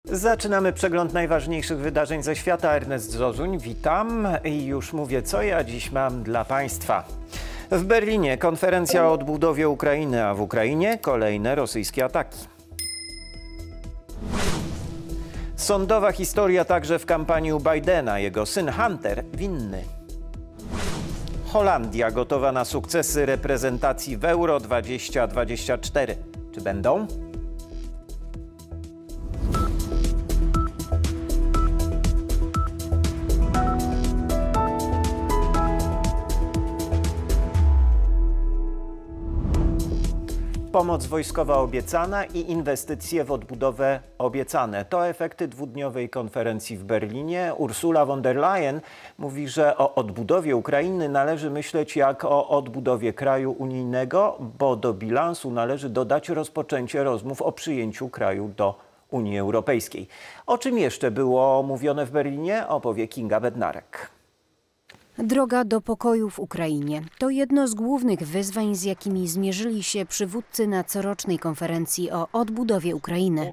Zaczynamy przegląd najważniejszych wydarzeń ze świata. Ernest Zozuń, witam i już mówię, co ja dziś mam dla Państwa. W Berlinie konferencja o odbudowie Ukrainy, a w Ukrainie kolejne rosyjskie ataki. Sądowa historia także w kampanii u Bidena. Jego syn Hunter winny. Holandia gotowa na sukcesy reprezentacji w Euro 2024. Czy będą? Pomoc wojskowa obiecana i inwestycje w odbudowę obiecane. To efekty dwudniowej konferencji w Berlinie. Ursula von der Leyen mówi, że o odbudowie Ukrainy należy myśleć jak o odbudowie kraju unijnego, bo do bilansu należy dodać rozpoczęcie rozmów o przyjęciu kraju do Unii Europejskiej. O czym jeszcze było mówione w Berlinie, opowie Kinga Bednarek. Droga do pokoju w Ukrainie to jedno z głównych wyzwań, z jakimi zmierzyli się przywódcy na corocznej konferencji o odbudowie Ukrainy.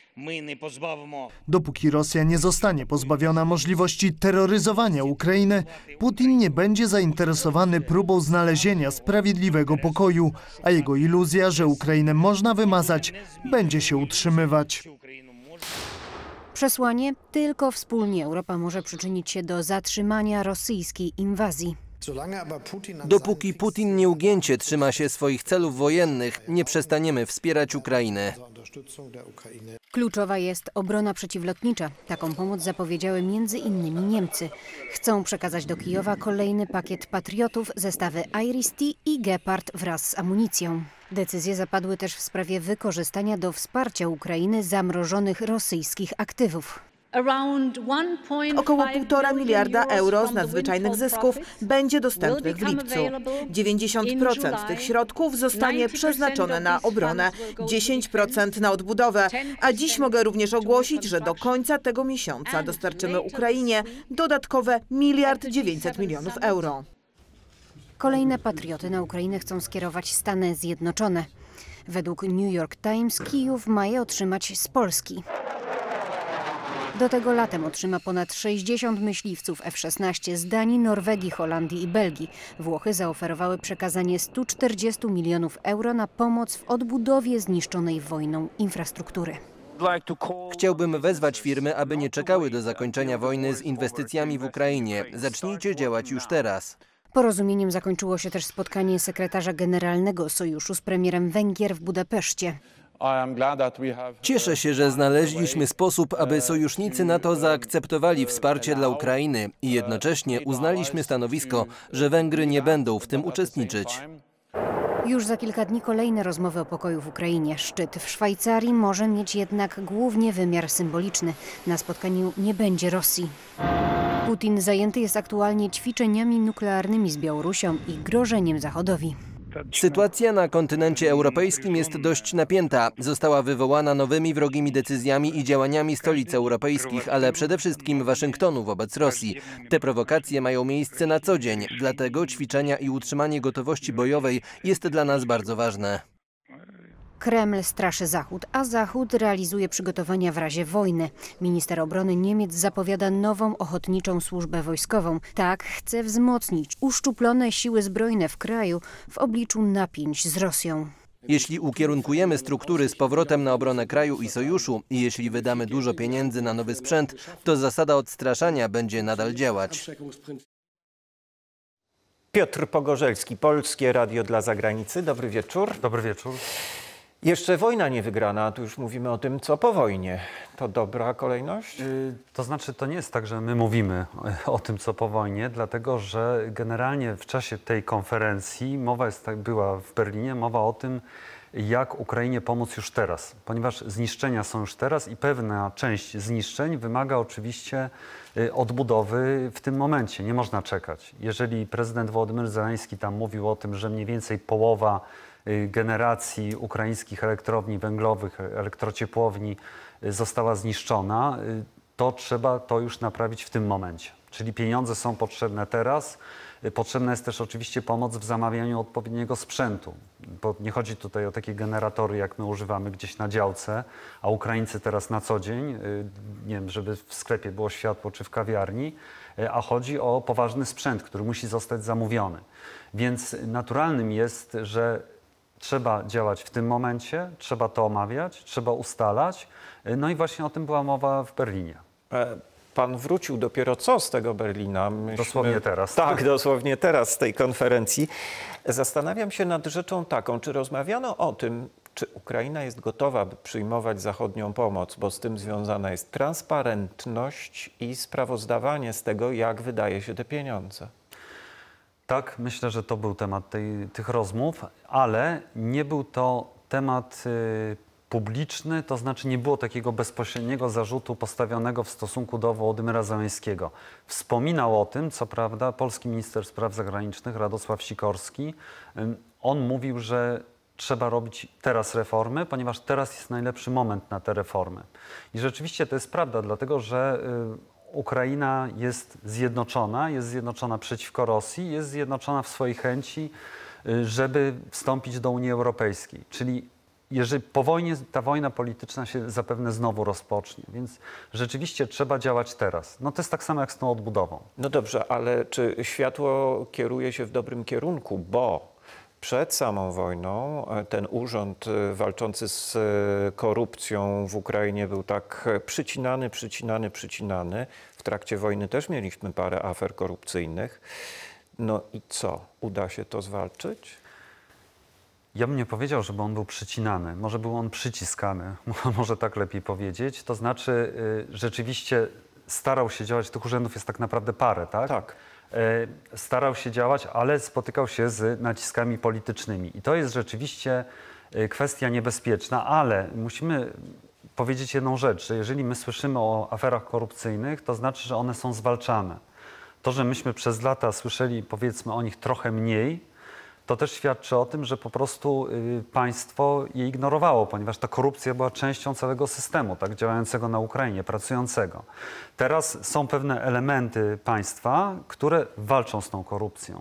Dopóki Rosja nie zostanie pozbawiona możliwości terroryzowania Ukrainy, Putin nie będzie zainteresowany próbą znalezienia sprawiedliwego pokoju, a jego iluzja, że Ukrainę można wymazać, będzie się utrzymywać. Przesłanie: tylko wspólnie Europa może przyczynić się do zatrzymania rosyjskiej inwazji. Dopóki Putin nieugięcie trzyma się swoich celów wojennych, nie przestaniemy wspierać Ukrainę. Kluczowa jest obrona przeciwlotnicza. Taką pomoc zapowiedziały m.in. Niemcy. Chcą przekazać do Kijowa kolejny pakiet patriotów, zestawy Iris-T i Gepard wraz z amunicją. Decyzje zapadły też w sprawie wykorzystania do wsparcia Ukrainy zamrożonych rosyjskich aktywów. Około 1,5 miliarda euro z nadzwyczajnych zysków będzie dostępnych w lipcu. 90% tych środków zostanie przeznaczone na obronę, 10% na odbudowę, a dziś mogę również ogłosić, że do końca tego miesiąca dostarczymy Ukrainie dodatkowe 1,9 miliarda euro. Kolejne patrioty na Ukrainę chcą skierować Stany Zjednoczone. Według New York Times Kijów ma je otrzymać z Polski. Do tego latem otrzyma ponad 60 myśliwców F-16 z Danii, Norwegii, Holandii i Belgii. Włochy zaoferowały przekazanie 140 milionów euro na pomoc w odbudowie zniszczonej wojną infrastruktury. Chciałbym wezwać firmy, aby nie czekały do zakończenia wojny z inwestycjami w Ukrainie. Zacznijcie działać już teraz. Porozumieniem zakończyło się też spotkanie sekretarza generalnego Sojuszu z premierem Węgier w Budapeszcie. Cieszę się, że znaleźliśmy sposób, aby sojusznicy NATO zaakceptowali wsparcie dla Ukrainy i jednocześnie uznaliśmy stanowisko, że Węgry nie będą w tym uczestniczyć. Już za kilka dni kolejne rozmowy o pokoju w Ukrainie. Szczyt w Szwajcarii może mieć jednak głównie wymiar symboliczny. Na spotkaniu nie będzie Rosji. Putin zajęty jest aktualnie ćwiczeniami nuklearnymi z Białorusią i grożeniem Zachodowi. Sytuacja na kontynencie europejskim jest dość napięta. Została wywołana nowymi wrogimi decyzjami i działaniami stolic europejskich, ale przede wszystkim Waszyngtonu wobec Rosji. Te prowokacje mają miejsce na co dzień, dlatego ćwiczenia i utrzymanie gotowości bojowej jest dla nas bardzo ważne. Kreml straszy Zachód, a Zachód realizuje przygotowania w razie wojny. Minister obrony Niemiec zapowiada nową ochotniczą służbę wojskową. Tak chce wzmocnić uszczuplone siły zbrojne w kraju w obliczu napięć z Rosją. Jeśli ukierunkujemy struktury z powrotem na obronę kraju i sojuszu i jeśli wydamy dużo pieniędzy na nowy sprzęt, to zasada odstraszania będzie nadal działać. Piotr Pogorzelski, Polskie Radio dla Zagranicy. Dobry wieczór. Dobry wieczór. Jeszcze wojna nie wygrana, a tu już mówimy o tym, co po wojnie. To dobra kolejność? To znaczy, to nie jest tak, że my mówimy o tym, co po wojnie, dlatego że generalnie w czasie tej konferencji była w Berlinie mowa o tym, jak Ukrainie pomóc już teraz, ponieważ zniszczenia są już teraz i pewna część zniszczeń wymaga oczywiście odbudowy w tym momencie. Nie można czekać. Jeżeli prezydent Wołodymyr Zełenski tam mówił o tym, że mniej więcej połowa generacji ukraińskich elektrowni węglowych, elektrociepłowni została zniszczona, to trzeba to już naprawić w tym momencie. Czyli pieniądze są potrzebne teraz. Potrzebna jest też oczywiście pomoc w zamawianiu odpowiedniego sprzętu, bo nie chodzi tutaj o takie generatory, jak my używamy gdzieś na działce, a Ukraińcy teraz na co dzień, nie wiem, żeby w sklepie było światło czy w kawiarni, a chodzi o poważny sprzęt, który musi zostać zamówiony. Więc naturalnym jest, że trzeba działać w tym momencie, trzeba to omawiać, trzeba ustalać. No i właśnie o tym była mowa w Berlinie. Pan wrócił dopiero co z tego Berlina? Dosłownie teraz. Tak, dosłownie teraz z tej konferencji. Zastanawiam się nad rzeczą taką, czy rozmawiano o tym, czy Ukraina jest gotowa, by przyjmować zachodnią pomoc, bo z tym związana jest transparentność i sprawozdawanie z tego, jak wydaje się te pieniądze. Tak, myślę, że to był temat tych rozmów, ale nie był to temat publiczny, to znaczy nie było takiego bezpośredniego zarzutu postawionego w stosunku do Wołodymyra Zełenskiego. Wspominał o tym, co prawda, polski minister spraw zagranicznych Radosław Sikorski. On mówił, że trzeba robić teraz reformy, ponieważ teraz jest najlepszy moment na te reformy. I rzeczywiście to jest prawda, dlatego że Ukraina jest zjednoczona przeciwko Rosji, jest zjednoczona w swojej chęci, żeby wstąpić do Unii Europejskiej. Czyli jeżeli po wojnie ta wojna polityczna się zapewne znowu rozpocznie, więc rzeczywiście trzeba działać teraz. No to jest tak samo jak z tą odbudową. No dobrze, ale czy światło kieruje się w dobrym kierunku, bo przed samą wojną ten urząd walczący z korupcją w Ukrainie był tak przycinany. W trakcie wojny też mieliśmy parę afer korupcyjnych. No i co? Uda się to zwalczyć? Ja bym nie powiedział, żeby on był przycinany. Może był on przyciskany, może tak lepiej powiedzieć. To znaczy rzeczywiście starał się działać, tych urzędów jest tak naprawdę parę, tak? Tak. Starał się działać, ale spotykał się z naciskami politycznymi. I to jest rzeczywiście kwestia niebezpieczna, ale musimy powiedzieć jedną rzecz, że jeżeli my słyszymy o aferach korupcyjnych, to znaczy, że one są zwalczane. To, że myśmy przez lata słyszeli, powiedzmy, o nich trochę mniej, to też świadczy o tym, że po prostu państwo je ignorowało, ponieważ ta korupcja była częścią całego systemu, tak, działającego na Ukrainie, pracującego. Teraz są pewne elementy państwa, które walczą z tą korupcją.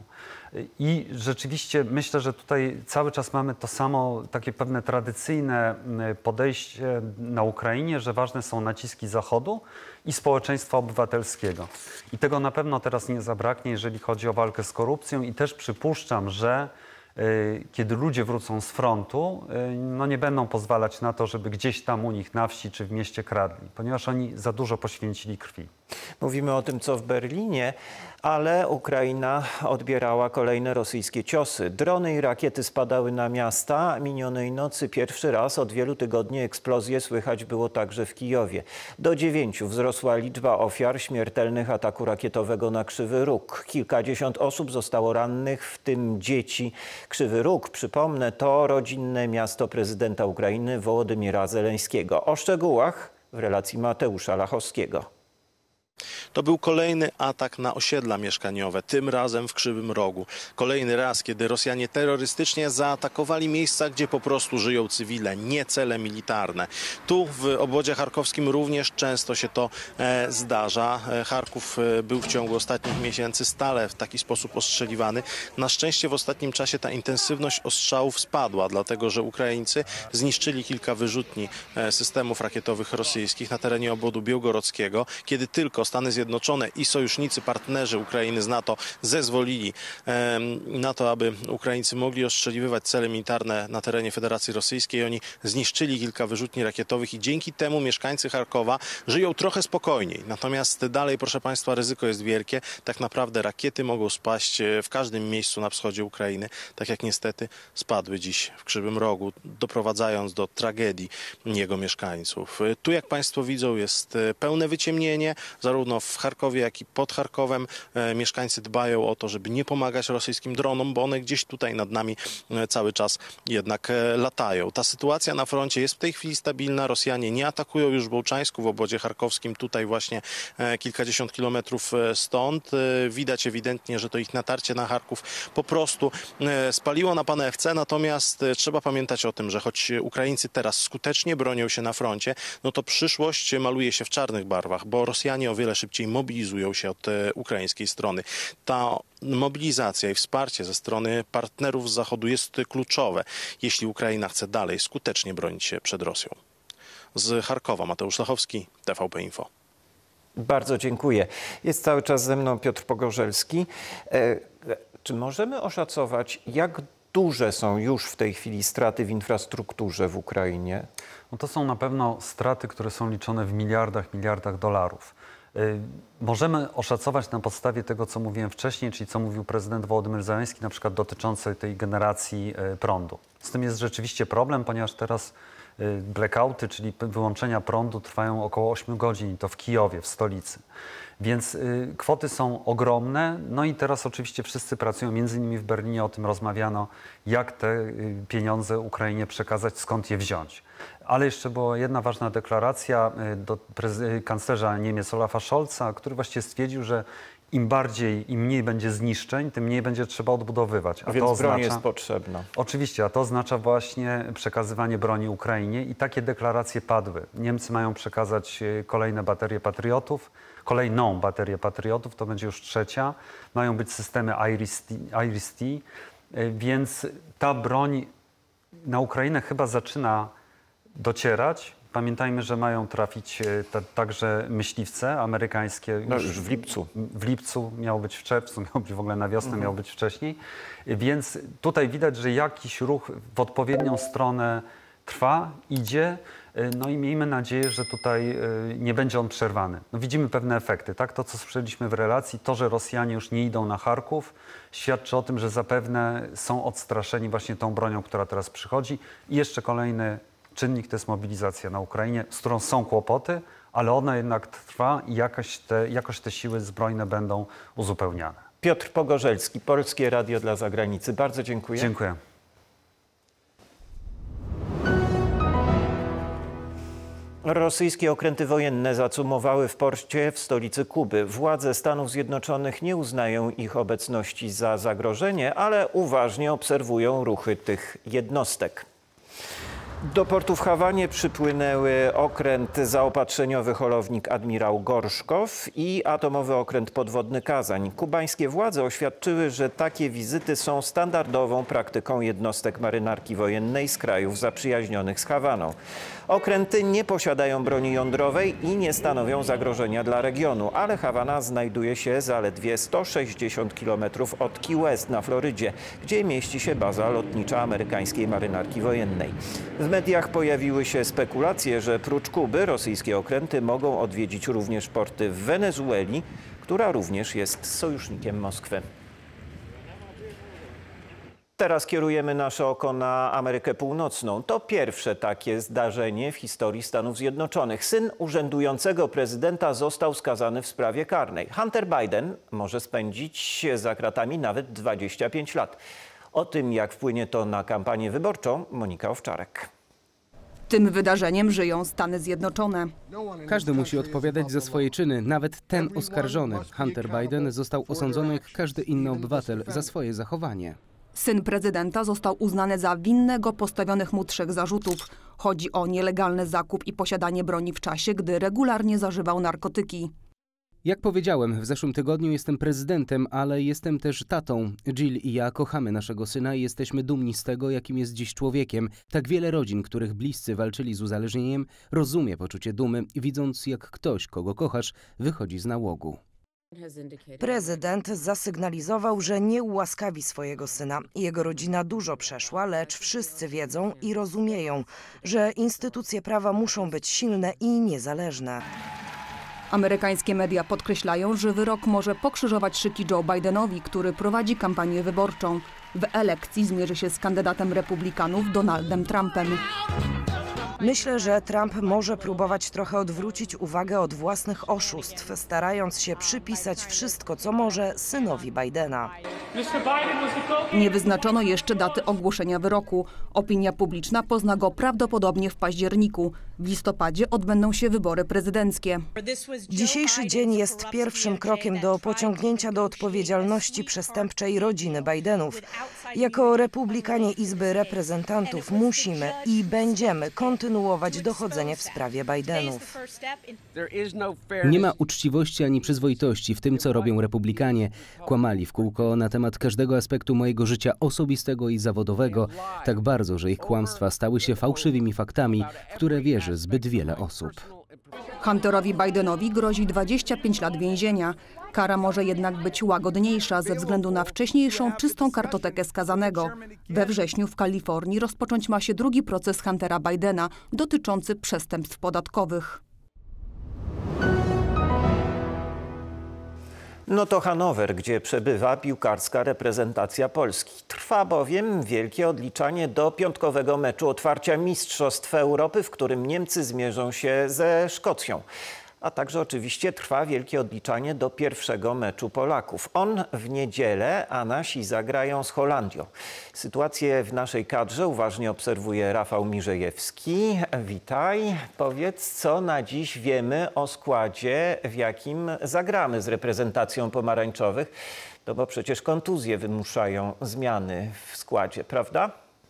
I rzeczywiście myślę, że tutaj cały czas mamy to samo, takie pewne tradycyjne podejście na Ukrainie, że ważne są naciski Zachodu i społeczeństwa obywatelskiego. I tego na pewno teraz nie zabraknie, jeżeli chodzi o walkę z korupcją i też przypuszczam, że kiedy ludzie wrócą z frontu, no nie będą pozwalać na to, żeby gdzieś tam u nich na wsi czy w mieście kradli, ponieważ oni za dużo poświęcili krwi. Mówimy o tym, co w Berlinie, ale Ukraina odbierała kolejne rosyjskie ciosy. Drony i rakiety spadały na miasta. Minionej nocy pierwszy raz od wielu tygodni eksplozje słychać było także w Kijowie. Do 9 wzrosła liczba ofiar śmiertelnych ataku rakietowego na Krzywy Róg. Kilkadziesiąt osób zostało rannych, w tym dzieci. Krzywy Róg, przypomnę, to rodzinne miasto prezydenta Ukrainy Wołodymyra Zełenskiego. O szczegółach w relacji Mateusza Lachowskiego. To był kolejny atak na osiedla mieszkaniowe, tym razem w Krzywym Rogu. Kolejny raz, kiedy Rosjanie terrorystycznie zaatakowali miejsca, gdzie po prostu żyją cywile, nie cele militarne. Tu w obwodzie charkowskim również często się to zdarza. Charków był w ciągu ostatnich miesięcy stale w taki sposób ostrzeliwany. Na szczęście w ostatnim czasie ta intensywność ostrzałów spadła, dlatego że Ukraińcy zniszczyli kilka wyrzutni systemów rakietowych rosyjskich na terenie obwodu białgorodzkiego, kiedy tylko Stany Zjednoczone i sojusznicy, partnerzy Ukrainy z NATO zezwolili na to, aby Ukraińcy mogli ostrzeliwywać cele militarne na terenie Federacji Rosyjskiej. Oni zniszczyli kilka wyrzutni rakietowych i dzięki temu mieszkańcy Charkowa żyją trochę spokojniej. Natomiast dalej, proszę Państwa, ryzyko jest wielkie. Tak naprawdę rakiety mogą spaść w każdym miejscu na wschodzie Ukrainy, tak jak niestety spadły dziś w Krzywym Rogu, doprowadzając do tragedii jego mieszkańców. Tu, jak Państwo widzą, jest pełne wyciemnienie, zarówno w Charkowie, jak i pod Charkowem. Mieszkańcy dbają o to, żeby nie pomagać rosyjskim dronom, bo one gdzieś tutaj nad nami cały czas jednak latają. Ta sytuacja na froncie jest w tej chwili stabilna. Rosjanie nie atakują już w Bołczańsku, w obwodzie charkowskim, tutaj właśnie kilkadziesiąt kilometrów stąd. Widać ewidentnie, że to ich natarcie na Charków po prostu spaliło na panewce, natomiast trzeba pamiętać o tym, że choć Ukraińcy teraz skutecznie bronią się na froncie, no to przyszłość maluje się w czarnych barwach, bo Rosjanie o wiele szybciej najbardziej mobilizują się od ukraińskiej strony. Ta mobilizacja i wsparcie ze strony partnerów z Zachodu jest kluczowe, jeśli Ukraina chce dalej skutecznie bronić się przed Rosją. Z Charkowa Mateusz Lachowski, TVP Info. Bardzo dziękuję. Jest cały czas ze mną Piotr Pogorzelski. Czy możemy oszacować, jak duże są już w tej chwili straty w infrastrukturze w Ukrainie? No to są na pewno straty, które są liczone w miliardach dolarów. Możemy oszacować na podstawie tego, co mówiłem wcześniej, czyli co mówił prezydent Wołodymyr Zełenski, na przykład dotyczącej tej generacji prądu. Z tym jest rzeczywiście problem, ponieważ teraz blackouty, czyli wyłączenia prądu, trwają około 8 godzin i to w Kijowie, w stolicy. Więc kwoty są ogromne. No i teraz oczywiście wszyscy pracują, między innymi w Berlinie o tym rozmawiano, jak te pieniądze Ukrainie przekazać, skąd je wziąć. Ale jeszcze była jedna ważna deklaracja do kanclerza Niemiec Olafa Scholza, który właściwie stwierdził, że im mniej będzie zniszczeń, tym mniej będzie trzeba odbudowywać. A więc broń jest potrzebna. Oczywiście, a to oznacza właśnie przekazywanie broni Ukrainie i takie deklaracje padły. Niemcy mają przekazać kolejną baterię Patriotów, to będzie już trzecia. Mają być systemy Iris-T, więc ta broń na Ukrainę chyba zaczyna docierać. Pamiętajmy, że mają trafić także myśliwce amerykańskie. No już w lipcu. W lipcu, miało być w czerwcu, miało być w ogóle na wiosnę, miało być wcześniej. Więc tutaj widać, że jakiś ruch w odpowiednią stronę trwa, idzie. No i miejmy nadzieję, że tutaj nie będzie on przerwany. No widzimy pewne efekty, tak? To, co słyszeliśmy w relacji, to, że Rosjanie już nie idą na Charków, świadczy o tym, że zapewne są odstraszeni właśnie tą bronią, która teraz przychodzi. I jeszcze kolejny czynnik to jest mobilizacja na Ukrainie, z którą są kłopoty, ale ona jednak trwa i jakoś te siły zbrojne będą uzupełniane. Piotr Pogorzelski, Polskie Radio dla Zagranicy. Bardzo dziękuję. Dziękuję. Rosyjskie okręty wojenne zacumowały w porcie w stolicy Kuby. Władze Stanów Zjednoczonych nie uznają ich obecności za zagrożenie, ale uważnie obserwują ruchy tych jednostek. Do portu w Hawanie przypłynęły okręt zaopatrzeniowy holownik Admirał Gorszkow i atomowy okręt podwodny Kazań. Kubańskie władze oświadczyły, że takie wizyty są standardową praktyką jednostek marynarki wojennej z krajów zaprzyjaźnionych z Hawaną. Okręty nie posiadają broni jądrowej i nie stanowią zagrożenia dla regionu, ale Hawana znajduje się zaledwie 160 km od Key West na Florydzie, gdzie mieści się baza lotnicza amerykańskiej marynarki wojennej. W mediach pojawiły się spekulacje, że prócz Kuby rosyjskie okręty mogą odwiedzić również porty w Wenezueli, która również jest sojusznikiem Moskwy. Teraz kierujemy nasze oko na Amerykę Północną. To pierwsze takie zdarzenie w historii Stanów Zjednoczonych. Syn urzędującego prezydenta został skazany w sprawie karnej. Hunter Biden może spędzić za kratami nawet 25 lat. O tym, jak wpłynie to na kampanię wyborczą, Monika Owczarek. Tym wydarzeniem żyją Stany Zjednoczone. Każdy musi odpowiadać za swoje czyny, nawet ten oskarżony. Hunter Biden został osądzony jak każdy inny obywatel za swoje zachowanie. Syn prezydenta został uznany za winnego postawionych mu 3 zarzutów. Chodzi o nielegalny zakup i posiadanie broni w czasie, gdy regularnie zażywał narkotyki. Jak powiedziałem, w zeszłym tygodniu jestem prezydentem, ale jestem też tatą. Jill i ja kochamy naszego syna i jesteśmy dumni z tego, jakim jest dziś człowiekiem. Tak wiele rodzin, których bliscy walczyli z uzależnieniem, rozumie poczucie dumy, widząc jak ktoś, kogo kochasz, wychodzi z nałogu. Prezydent zasygnalizował, że nie ułaskawi swojego syna. Jego rodzina dużo przeszła, lecz wszyscy wiedzą i rozumieją, że instytucje prawa muszą być silne i niezależne. Amerykańskie media podkreślają, że wyrok może pokrzyżować szyki Joe Bidenowi, który prowadzi kampanię wyborczą. W elekcji zmierzy się z kandydatem republikanów Donaldem Trumpem. Myślę, że Trump może próbować trochę odwrócić uwagę od własnych oszustw, starając się przypisać wszystko, co może, synowi Bidena. Nie wyznaczono jeszcze daty ogłoszenia wyroku. Opinia publiczna pozna go prawdopodobnie w październiku. W listopadzie odbędą się wybory prezydenckie. Dzisiejszy dzień jest pierwszym krokiem do pociągnięcia do odpowiedzialności przestępczej rodziny Bidenów. Jako republikanie Izby Reprezentantów musimy i będziemy kontynuować kontynuować dochodzenie w sprawie Bidenów. Nie ma uczciwości ani przyzwoitości w tym, co robią republikanie. Kłamali w kółko na temat każdego aspektu mojego życia osobistego i zawodowego, tak bardzo, że ich kłamstwa stały się fałszywymi faktami, w które wierzy zbyt wiele osób. Hunterowi Bidenowi grozi 25 lat więzienia. Kara może jednak być łagodniejsza ze względu na wcześniejszą czystą kartotekę skazanego. We wrześniu w Kalifornii rozpocząć ma się drugi proces Huntera Bidena dotyczący przestępstw podatkowych. No to Hanower, gdzie przebywa piłkarska reprezentacja Polski. Trwa bowiem wielkie odliczanie do piątkowego meczu otwarcia Mistrzostw Europy, w którym Niemcy zmierzą się ze Szkocją. A także oczywiście trwa wielkie odliczanie do pierwszego meczu Polaków. On w niedzielę, a nasi zagrają z Holandią. Sytuację w naszej kadrze uważnie obserwuje Rafał Mirzejewski. Witaj. Powiedz, co na dziś wiemy o składzie, w jakim zagramy z reprezentacją pomarańczowych. No bo przecież kontuzje wymuszają zmiany w składzie, prawda?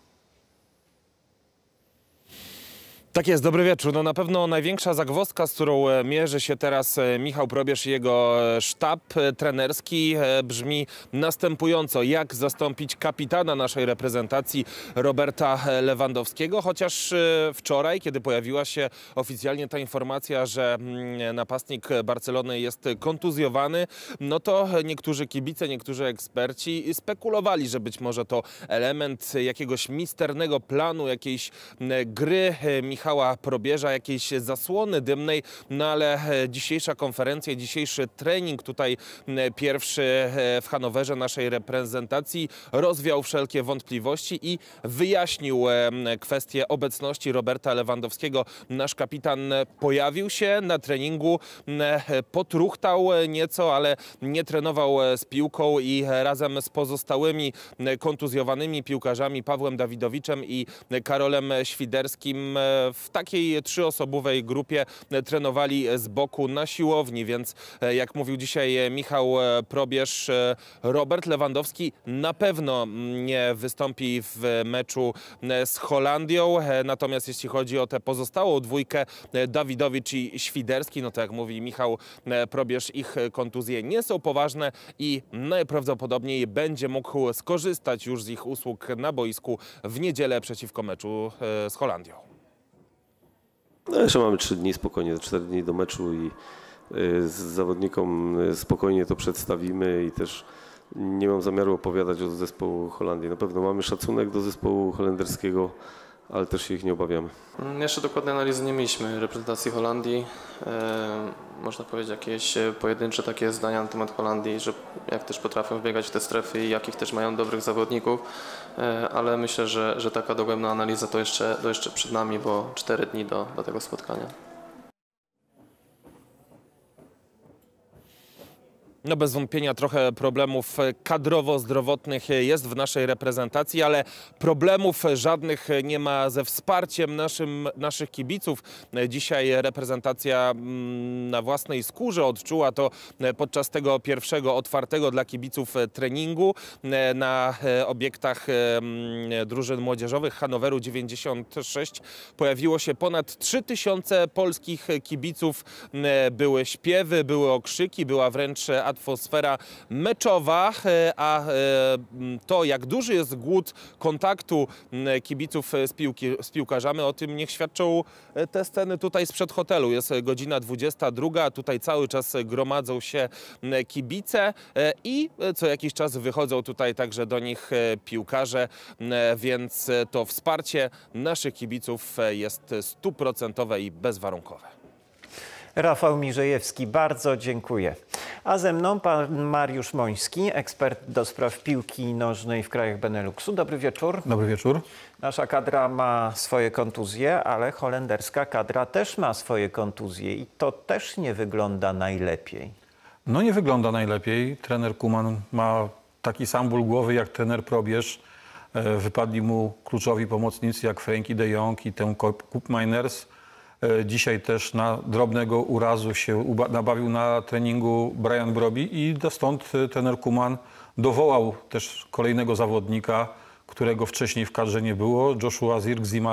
Tak jest, dobry wieczór. No na pewno największa zagwozdka, z którą mierzy się teraz Michał Probierz i jego sztab trenerski, brzmi następująco. Jak zastąpić kapitana naszej reprezentacji Roberta Lewandowskiego? Chociaż wczoraj, kiedy pojawiła się oficjalnie ta informacja, że napastnik Barcelony jest kontuzjowany, no to niektórzy kibice, niektórzy eksperci spekulowali, że być może to element jakiegoś misternego planu, jakiejś gry Michała Probierza, jakiejś zasłony dymnej, no ale dzisiejsza konferencja, dzisiejszy trening tutaj pierwszy w Hanowerze naszej reprezentacji rozwiał wszelkie wątpliwości i wyjaśnił kwestię obecności Roberta Lewandowskiego. Nasz kapitan pojawił się na treningu, potruchtał nieco, ale nie trenował z piłką i razem z pozostałymi kontuzjowanymi piłkarzami Pawłem Dawidowiczem i Karolem Świderskim w takiej trzyosobowej grupie trenowali z boku na siłowni, więc jak mówił dzisiaj Michał Probierz, Robert Lewandowski na pewno nie wystąpi w meczu z Holandią, natomiast jeśli chodzi o tę pozostałą dwójkę, Dawidowicz i Świderski, no to jak mówi Michał Probierz, ich kontuzje nie są poważne i najprawdopodobniej będzie mógł skorzystać już z ich usług na boisku w niedzielę przeciwko meczu z Holandią. No jeszcze mamy 3 dni spokojnie, 4 dni do meczu i z zawodnikom spokojnie to przedstawimy i też nie mam zamiaru opowiadać o zespołu Holandii. Na pewno mamy szacunek do zespołu holenderskiego, ale też się ich nie obawiamy. Jeszcze dokładnej analizy nie mieliśmy reprezentacji Holandii. Można powiedzieć jakieś pojedyncze takie zdania na temat Holandii, że jak też potrafią wbiegać w te strefy i jakich też mają dobrych zawodników, ale myślę, że taka dogłębna analiza to jeszcze przed nami, bo 4 dni do tego spotkania. No bez wątpienia trochę problemów kadrowo-zdrowotnych jest w naszej reprezentacji, ale problemów żadnych nie ma ze wsparciem naszych kibiców. Dzisiaj reprezentacja na własnej skórze odczuła to podczas tego pierwszego otwartego dla kibiców treningu na obiektach drużyn młodzieżowych Hanoweru 96. Pojawiło się ponad 3000 polskich kibiców. Były śpiewy, były okrzyki, była wręcz atmosfera meczowa, a to, jak duży jest głód kontaktu kibiców z piłkarzami, o tym niech świadczą te sceny tutaj sprzed hotelu. Jest godzina 22, tutaj cały czas gromadzą się kibice i co jakiś czas wychodzą tutaj także do nich piłkarze, więc to wsparcie naszych kibiców jest 100% i bezwarunkowe. Rafał Mirzejewski, bardzo dziękuję. A ze mną pan Mariusz Moński, ekspert do spraw piłki nożnej w krajach Beneluxu. Dobry wieczór. Dobry wieczór. Nasza kadra ma swoje kontuzje, ale holenderska kadra też ma swoje kontuzje i to też nie wygląda najlepiej. No nie wygląda najlepiej. Trener Koeman ma taki sam ból głowy jak trener Probierz. Wypadli mu kluczowi pomocnicy jak Frenkie de Jong i ten Koopmeiners. Dzisiaj też na drobnego urazu się nabawił na treningu Brian Brobby i stąd trener Koeman dowołał też kolejnego zawodnika, którego wcześniej w kadrze nie było. Joshua Zirkzee ma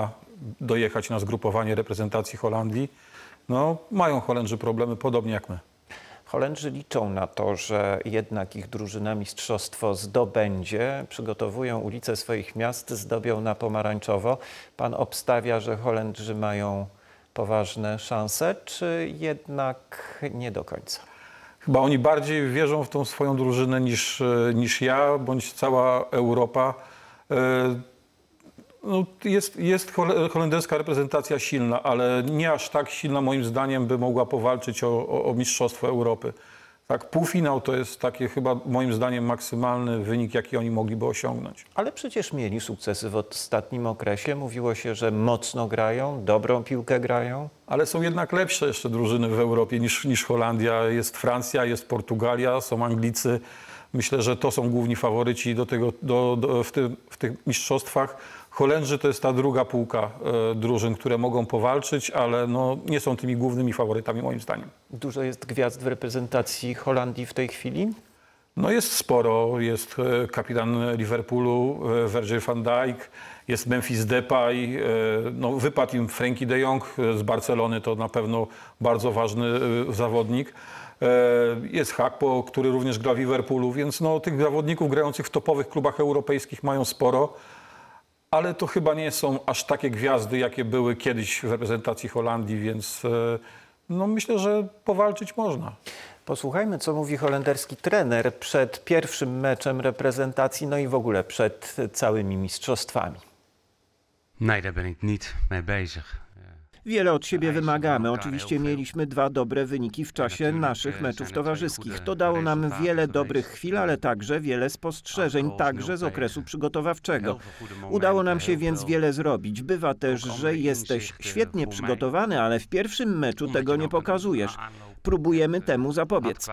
dojechać na zgrupowanie reprezentacji Holandii. No, mają Holendrzy problemy, podobnie jak my. Holendrzy liczą na to, że jednak ich drużyna mistrzostwo zdobędzie. Przygotowują ulice swoich miast, zdobią na pomarańczowo. Pan obstawia, że Holendrzy mają poważne szanse, czy jednak nie do końca? Chyba oni bardziej wierzą w tą swoją drużynę niż ja, bądź cała Europa. No, jest holenderska reprezentacja silna, ale nie aż tak silna moim zdaniem, by mogła powalczyć o Mistrzostwo Europy. Tak, półfinał to jest taki chyba moim zdaniem maksymalny wynik, jaki oni mogliby osiągnąć. Ale przecież mieli sukcesy w ostatnim okresie. Mówiło się, że mocno grają, dobrą piłkę grają. Ale są jednak lepsze jeszcze drużyny w Europie niż Holandia. Jest Francja, jest Portugalia, są Anglicy. Myślę, że to są główni faworyci w tych mistrzostwach. Holendrzy to jest ta druga półka drużyn, które mogą powalczyć, ale no, nie są tymi głównymi faworytami moim zdaniem. Dużo jest gwiazd w reprezentacji Holandii w tej chwili? No jest sporo. Jest kapitan Liverpoolu, Virgil van Dijk, jest Memphis Depay, no, wypadł im Frenkie de Jong z Barcelony, to na pewno bardzo ważny zawodnik. Jest Hakpo, który również gra w Liverpoolu, więc no, tych zawodników grających w topowych klubach europejskich mają sporo. Ale to chyba nie są aż takie gwiazdy, jakie były kiedyś w reprezentacji Holandii, więc no, myślę, że powalczyć można. Posłuchajmy, co mówi holenderski trener przed pierwszym meczem reprezentacji, no i w ogóle przed całymi mistrzostwami. Nee, daar ben ik niet mee bezig. Wiele od siebie wymagamy. Oczywiście mieliśmy 2 dobre wyniki w czasie naszych meczów towarzyskich. To dało nam wiele dobrych chwil, ale także wiele spostrzeżeń, także z okresu przygotowawczego. Udało nam się więc wiele zrobić. Bywa też, że jesteś świetnie przygotowany, ale w pierwszym meczu tego nie pokazujesz. Próbujemy temu zapobiec.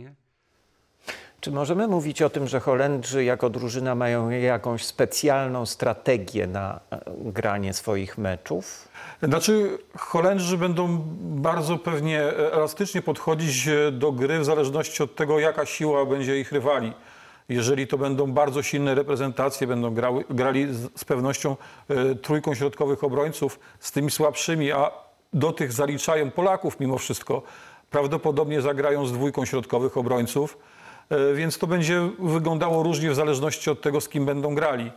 Czy możemy mówić o tym, że Holendrzy jako drużyna mają jakąś specjalną strategię na granie swoich meczów? Znaczy, Holendrzy będą bardzo pewnie elastycznie podchodzić do gry w zależności od tego, jaka siła będzie ich rywali. Jeżeli to będą bardzo silne reprezentacje, będą grali z pewnością trójką środkowych obrońców z tymi słabszymi, a do tych zaliczają Polaków mimo wszystko, prawdopodobnie zagrają z dwójką środkowych obrońców, więc to będzie wyglądało różnie w zależności od tego, z kim będą grali.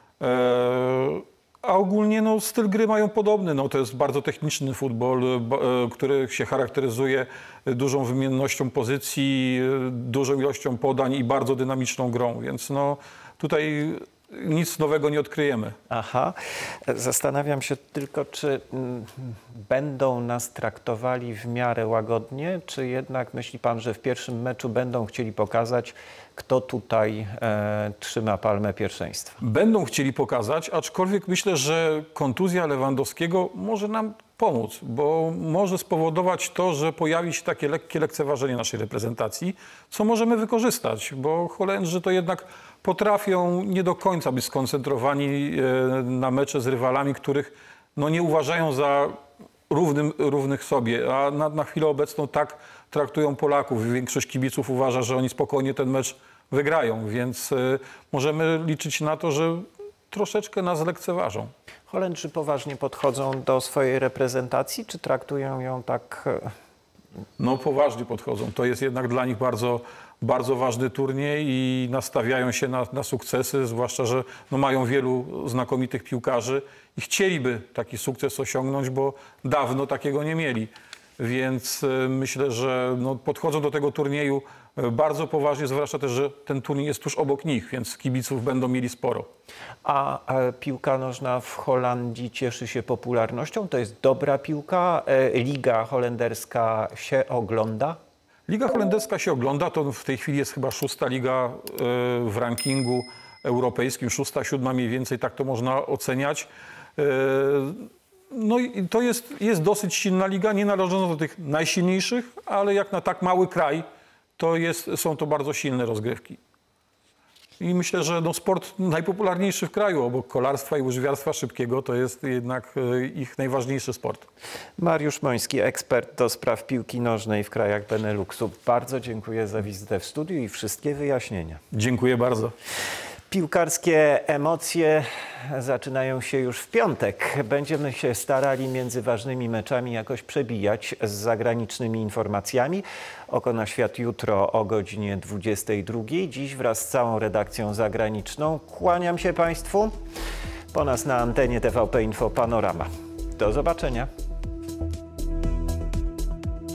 A ogólnie no, styl gry mają podobny. No, to jest bardzo techniczny futbol, który się charakteryzuje dużą wymiennością pozycji, dużą ilością podań i bardzo dynamiczną grą. Więc no, tutaj nic nowego nie odkryjemy. Aha. Zastanawiam się tylko, czy będą nas traktowali w miarę łagodnie, czy jednak myśli pan, że w pierwszym meczu będą chcieli pokazać, kto tutaj trzyma palmę pierwszeństwa? Będą chcieli pokazać, aczkolwiek myślę, że kontuzja Lewandowskiego może nam pomóc, bo może spowodować to, że pojawi się takie lekkie lekceważenie naszej reprezentacji, co możemy wykorzystać, bo Holendrzy to jednak potrafią nie do końca być skoncentrowani na mecze z rywalami, których no, nie uważają za równych sobie, a na chwilę obecną tak traktują Polaków. Większość kibiców uważa, że oni spokojnie ten mecz wygrają, więc możemy liczyć na to, że troszeczkę nas lekceważą. Holendrzy poważnie podchodzą do swojej reprezentacji, czy traktują ją tak? No poważnie podchodzą. To jest jednak dla nich bardzo, bardzo ważny turniej i nastawiają się na sukcesy, zwłaszcza, że no, mają wielu znakomitych piłkarzy i chcieliby taki sukces osiągnąć, bo dawno takiego nie mieli. Więc myślę, że no, podchodzą do tego turnieju bardzo poważnie, zwłaszcza też, że ten turniej jest tuż obok nich, więc kibiców będą mieli sporo. A piłka nożna w Holandii cieszy się popularnością? To jest dobra piłka? Liga holenderska się ogląda? Liga holenderska się ogląda, to w tej chwili jest chyba 6. liga w rankingu europejskim, 6., 7. mniej więcej, tak to można oceniać. No i to jest dosyć silna liga, nie należąca do tych najsilniejszych, ale jak na tak mały kraj, to są to bardzo silne rozgrywki. I myślę, że no, sport najpopularniejszy w kraju, obok kolarstwa i łyżwiarstwa szybkiego, to jest jednak ich najważniejszy sport. Mariusz Moński, ekspert do spraw piłki nożnej w krajach Beneluxu. Bardzo dziękuję za wizytę w studiu i wszystkie wyjaśnienia. Dziękuję bardzo. Piłkarskie emocje zaczynają się już w piątek. Będziemy się starali między ważnymi meczami jakoś przebijać z zagranicznymi informacjami. Oko na świat jutro o godzinie 22. Dziś wraz z całą redakcją zagraniczną kłaniam się Państwu. Po nas na antenie TVP Info Panorama. Do zobaczenia.